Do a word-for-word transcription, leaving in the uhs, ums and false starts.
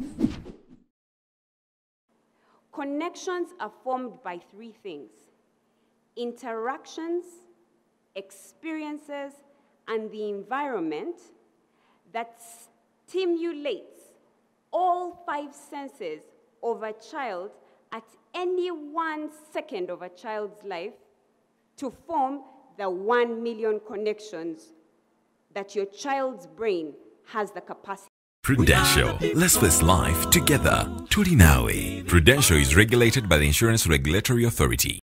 Connections are formed by three things: interactions, experiences, and the environment that stimulates all five senses of a child at any one second of a child's life to form the one million connections that your child's brain has the capacity. Prudential. Let's face life together. Turinawe. Prudential is regulated by the Insurance Regulatory Authority.